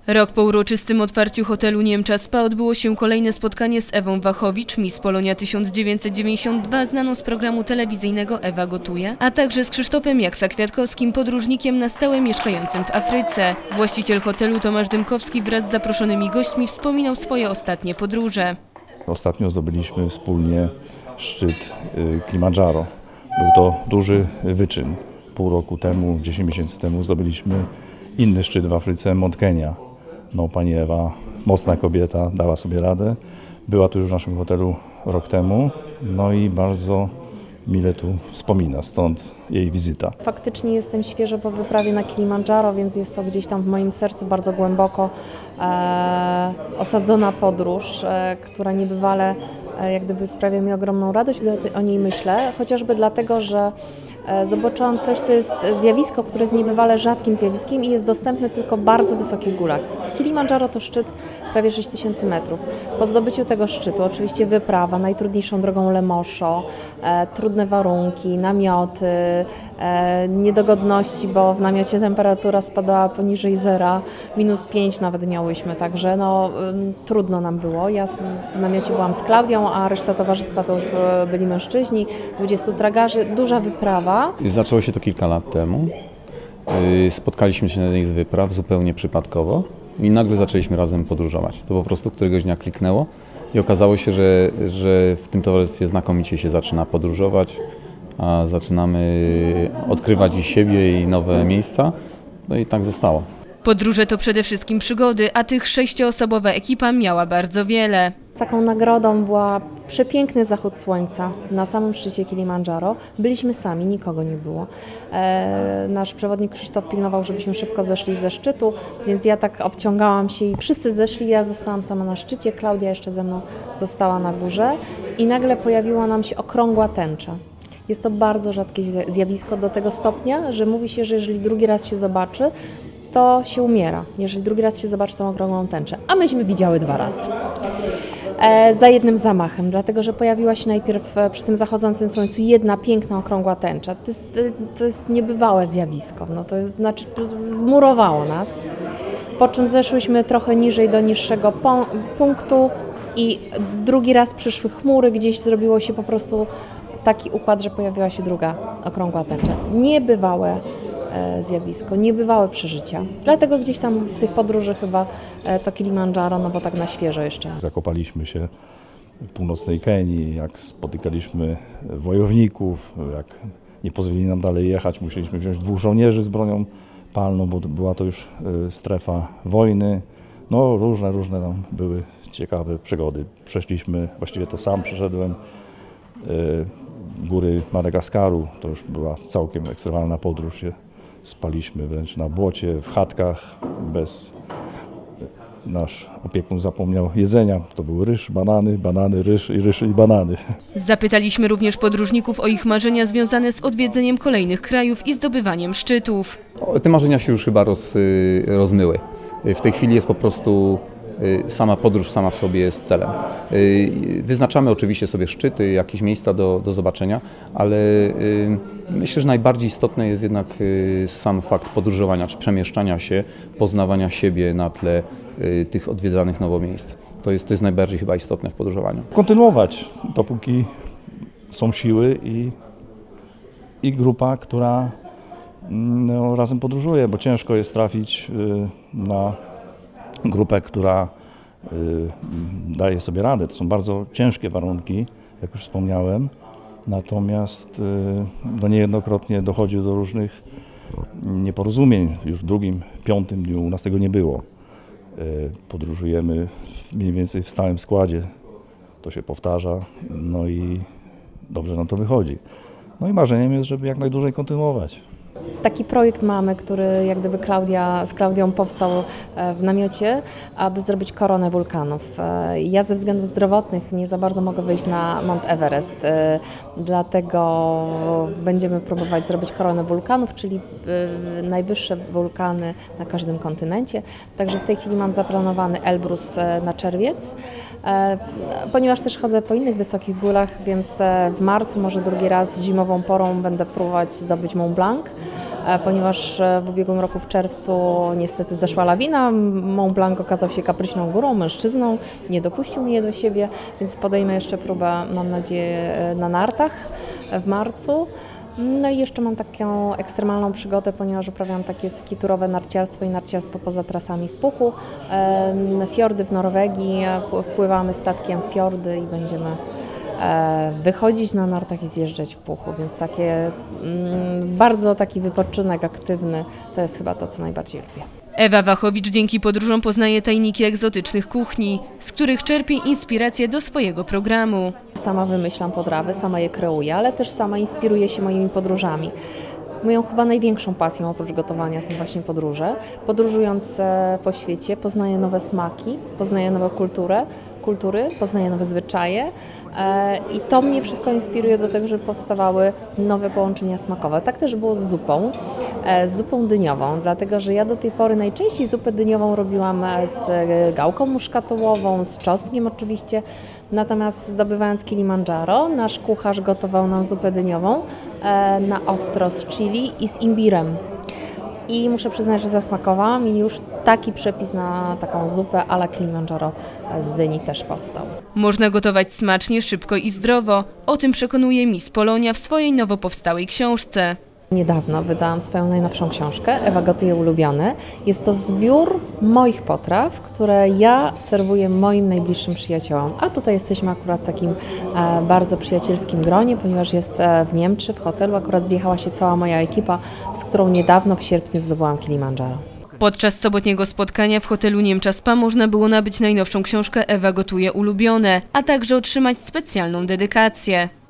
Rok po uroczystym otwarciu hotelu Niemcza Spa odbyło się kolejne spotkanie z Ewą Wachowicz, Miss Polonia 1992, znaną z programu telewizyjnego Ewa gotuje, a także z Krzysztofem Jaksa-Kwiatkowskim, podróżnikiem na stałe mieszkającym w Afryce. Właściciel hotelu Tomasz Dymkowski wraz z zaproszonymi gośćmi wspominał swoje ostatnie podróże. Ostatnio zdobyliśmy wspólnie szczyt Kilimandżaro. Był to duży wyczyn. Pół roku temu, 10 miesięcy temu zdobyliśmy inny szczyt w Afryce, Mont Kenia. No, pani Ewa, mocna kobieta, dała sobie radę. Była tu już w naszym hotelu rok temu, no i bardzo mile tu wspomina, stąd jej wizyta. Faktycznie jestem świeżo po wyprawie na Kilimandżaro, więc jest to gdzieś tam w moim sercu bardzo głęboko osadzona podróż, która niebywale jak gdyby sprawia mi ogromną radość, gdy o niej myślę, chociażby dlatego, że zobaczyłam coś, co jest zjawisko, które jest niebywale rzadkim zjawiskiem i jest dostępne tylko w bardzo wysokich górach. Kilimandżaro to szczyt prawie 6000 metrów. Po zdobyciu tego szczytu oczywiście wyprawa, najtrudniejszą drogą Lemoszo, trudne warunki, namioty, niedogodności, bo w namiocie temperatura spadała poniżej zera, -5 nawet miałyśmy, także no, trudno nam było. Ja w namiocie byłam z Klaudią, a reszta towarzystwa to już byli mężczyźni, 20 tragarzy, duża wyprawa. Zaczęło się to kilka lat temu. Spotkaliśmy się na jednej z wypraw zupełnie przypadkowo i nagle zaczęliśmy razem podróżować. To po prostu któregoś dnia kliknęło i okazało się, że w tym towarzystwie znakomicie się zaczyna podróżować, a zaczynamy odkrywać i siebie, i nowe miejsca. No i tak zostało. Podróże to przede wszystkim przygody, a tych 6-osobowa ekipa miała bardzo wiele. Taką nagrodą była przepiękny zachód słońca na samym szczycie Kilimandżaro. Byliśmy sami, nikogo nie było. Nasz przewodnik Krzysztof pilnował, żebyśmy szybko zeszli ze szczytu, więc ja tak obciągałam się i wszyscy zeszli, ja zostałam sama na szczycie, Klaudia jeszcze ze mną została na górze i nagle pojawiła nam się okrągła tęcza. Jest to bardzo rzadkie zjawisko do tego stopnia, że mówi się, że jeżeli drugi raz się zobaczy, to się umiera, jeżeli drugi raz się zobaczy tą okrągłą tęczę. A myśmy widziały 2 razy. Za jednym zamachem, dlatego że pojawiła się najpierw przy tym zachodzącym słońcu jedna piękna okrągła tęcza. To jest niebywałe zjawisko, no to jest, znaczy wmurowało nas, po czym zeszłyśmy trochę niżej do niższego punktu i drugi raz przyszły chmury, gdzieś zrobiło się po prostu taki układ, że pojawiła się druga okrągła tęcza. Niebywałe zjawisko, niebywałe przeżycia. Dlatego gdzieś tam z tych podróży chyba to Kilimandżaro, no bo tak na świeżo jeszcze. Zakopaliśmy się w północnej Kenii, jak spotykaliśmy wojowników, jak nie pozwolili nam dalej jechać, musieliśmy wziąć 2 żołnierzy z bronią palną, bo była to już strefa wojny. No różne tam były ciekawe przygody. Przeszliśmy, właściwie to sam przeszedłem, góry Madagaskaru, to już była całkiem ekstremalna podróż. Spaliśmy wręcz na błocie, w chatkach, nasz opiekun zapomniał jedzenia. To był ryż, banany, ryż i banany. Zapytaliśmy również podróżników o ich marzenia związane z odwiedzeniem kolejnych krajów i zdobywaniem szczytów. Te marzenia się już chyba rozmyły. W tej chwili jest po prostu sama podróż sama w sobie jest celem. Wyznaczamy oczywiście sobie szczyty, jakieś miejsca do zobaczenia, ale myślę, że najbardziej istotny jest jednak sam fakt podróżowania, czy przemieszczania się, poznawania siebie na tle tych odwiedzanych nowo miejsc. To jest najbardziej chyba istotne w podróżowaniu. Kontynuować, dopóki są siły i grupa, która no, razem podróżuje, bo ciężko jest trafić na grupę, która daje sobie radę. To są bardzo ciężkie warunki, jak już wspomniałem, natomiast no, niejednokrotnie dochodzi do różnych nieporozumień. Już w 2., 5. dniu u nas tego nie było. Podróżujemy mniej więcej w stałym składzie, to się powtarza, no i dobrze nam to wychodzi. No i marzeniem jest, żeby jak najdłużej kontynuować. Taki projekt mamy, który jak gdyby z Klaudią powstał w namiocie, aby zrobić koronę wulkanów. Ja ze względów zdrowotnych nie za bardzo mogę wyjść na Mount Everest, dlatego będziemy próbować zrobić koronę wulkanów, czyli najwyższe wulkany na każdym kontynencie. Także w tej chwili mam zaplanowany Elbrus na czerwiec, ponieważ też chodzę po innych wysokich górach, więc w marcu, może drugi raz zimową porą będę próbować zdobyć Mont Blanc. ponieważ w ubiegłym roku w czerwcu niestety zeszła lawina. Mont Blanc okazał się kapryśną górą, mężczyzną, nie dopuścił mnie do siebie, więc podejmę jeszcze próbę, mam nadzieję, na nartach w marcu. No i jeszcze mam taką ekstremalną przygodę, ponieważ uprawiam takie skiturowe narciarstwo i narciarstwo poza trasami w Puchu. Fiordy w Norwegii, wpływamy statkiem w fiordy i będziemy wychodzić na nartach i zjeżdżać w Puchu, więc takie bardzo taki wypoczynek aktywny to jest chyba to, co najbardziej lubię. Ewa Wachowicz dzięki podróżom poznaje tajniki egzotycznych kuchni, z których czerpie inspirację do swojego programu. Sama wymyślam potrawy, sama je kreuję, ale też sama inspiruję się moimi podróżami. Moją chyba największą pasją oprócz gotowania są właśnie podróże. Podróżując po świecie poznaję nowe smaki, poznaję nowe kultury, poznaję nowe zwyczaje i to mnie wszystko inspiruje do tego, żeby powstawały nowe połączenia smakowe. Tak też było z zupą dyniową, dlatego że ja do tej pory najczęściej zupę dyniową robiłam z gałką muszkatołową, z czosnkiem oczywiście, natomiast zdobywając Kilimandżaro, nasz kucharz gotował nam zupę dyniową na ostro z chili i z imbirem. I muszę przyznać, że zasmakowałam i już taki przepis na taką zupę à la Kilimandżaro z dyni też powstał. Można gotować smacznie, szybko i zdrowo. O tym przekonuje Miss Polonia w swojej nowo powstałej książce. Niedawno wydałam swoją najnowszą książkę, Ewa gotuje ulubione. Jest to zbiór moich potraw, które ja serwuję moim najbliższym przyjaciołom. A tutaj jesteśmy akurat w takim bardzo przyjacielskim gronie, ponieważ jest w Niemczech, w hotelu. Akurat zjechała się cała moja ekipa, z którą niedawno w sierpniu zdobyłam Kilimandżaro. Podczas sobotniego spotkania w hotelu Niemcza Spa można było nabyć najnowszą książkę Ewa gotuje ulubione, a także otrzymać specjalną dedykację.